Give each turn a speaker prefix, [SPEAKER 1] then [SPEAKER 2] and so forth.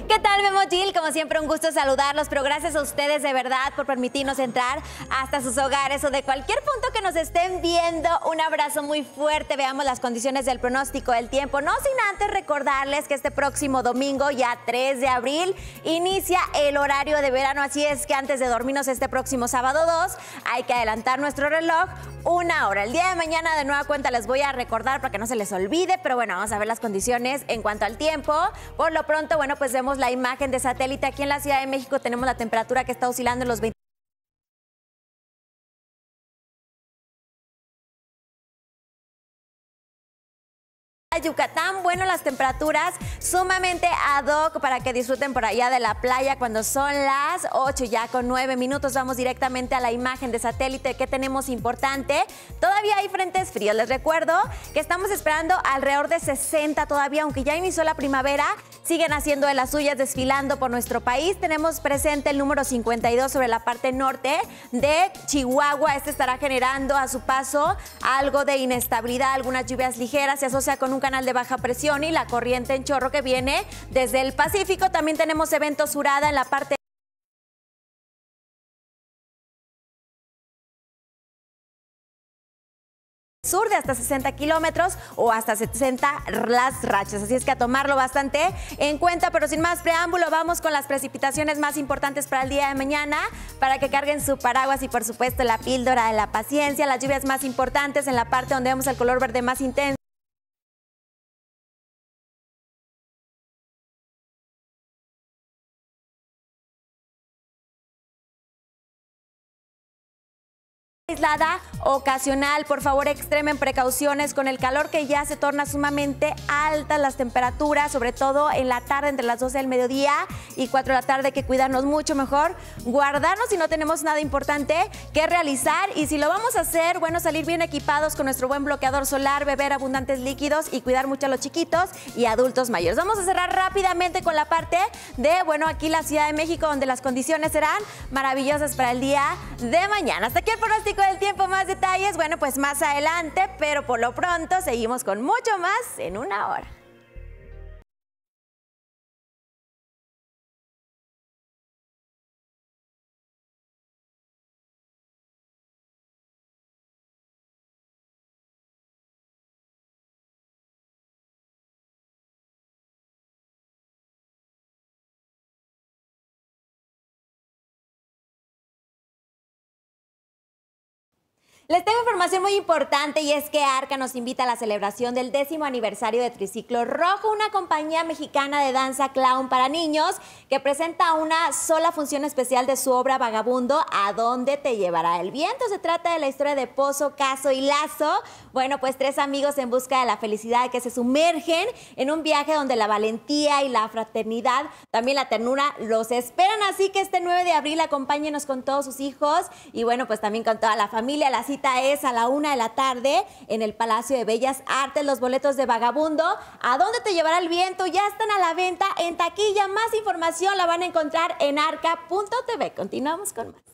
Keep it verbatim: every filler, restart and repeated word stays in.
[SPEAKER 1] ¿Qué tal, Memo Gil? Como siempre, un gusto saludarlos, pero gracias a ustedes de verdad por permitirnos entrar hasta sus hogares o de cualquier punto que nos estén viendo. Un abrazo muy fuerte. Veamos las condiciones del pronóstico del tiempo. No sin antes recordarles que este próximo domingo, ya tres de abril, inicia el horario de verano. Así es que antes de dormirnos este próximo sábado dos, hay que adelantar nuestro reloj una hora. El día de mañana, de nueva cuenta, les voy a recordar para que no se les olvide, pero bueno, vamos a ver las condiciones en cuanto al tiempo. Por lo pronto, bueno, pues vemos la imagen de satélite. Aquí en la Ciudad de México tenemos la temperatura que está oscilando en los veinte. Yucatán, bueno, las temperaturas sumamente ad hoc para que disfruten por allá de la playa cuando son las ocho ya con nueve minutos. Vamos directamente a la imagen de satélite que tenemos importante. Todavía hay frentes fríos. Les recuerdo que estamos esperando alrededor de sesenta todavía, aunque ya inició la primavera. Siguen haciendo de las suyas, desfilando por nuestro país. Tenemos presente el número cincuenta y dos sobre la parte norte de Chihuahua. Este estará generando a su paso algo de inestabilidad, algunas lluvias ligeras. Se asocia con un canal de baja presión y la corriente en chorro que viene desde el Pacífico. También tenemos evento Surada en la parte sur de hasta sesenta kilómetros o hasta sesenta las rachas. Así es que a tomarlo bastante en cuenta, pero sin más preámbulo, vamos con las precipitaciones más importantes para el día de mañana, para que carguen su paraguas y por supuesto la píldora de la paciencia. Las lluvias más importantes en la parte donde vemos el color verde más intenso. Aislada, ocasional. Por favor, extremen precauciones con el calor que ya se torna sumamente altas las temperaturas, sobre todo en la tarde, entre las doce del mediodía y cuatro de la tarde. Hay que cuidarnos mucho, mejor guardarnos si no tenemos nada importante que realizar. Y si lo vamos a hacer, bueno, salir bien equipados con nuestro buen bloqueador solar, beber abundantes líquidos y cuidar mucho a los chiquitos y adultos mayores. Vamos a cerrar rápidamente con la parte de, bueno, aquí la Ciudad de México, donde las condiciones serán maravillosas para el día de mañana. Hasta aquí el pronóstico del tiempo. Más detalles, bueno, pues más adelante, pero por lo pronto seguimos con mucho más en una hora. Les tengo información muy importante y es que Arca nos invita a la celebración del décimo aniversario de Triciclo Rojo, una compañía mexicana de danza clown para niños que presenta una sola función especial de su obra Vagabundo, ¿A dónde te llevará el viento? Se trata de la historia de Pozo, Caso y Lazo. Bueno, pues tres amigos en busca de la felicidad que se sumergen en un viaje donde la valentía y la fraternidad, también la ternura, los esperan. Así que este nueve de abril acompáñenos con todos sus hijos y bueno, pues también con toda la familia. La cita es a la una de la tarde en el Palacio de Bellas Artes. Los boletos de Vagabundo, ¿A dónde te llevará el viento? Ya están a la venta en taquilla. Más información la van a encontrar en arca punto t v. Continuamos con más.